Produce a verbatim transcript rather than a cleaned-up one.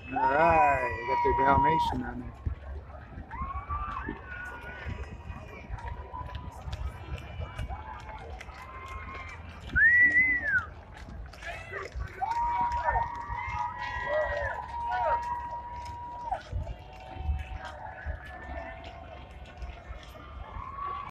All right, I got their Dalmatian on there.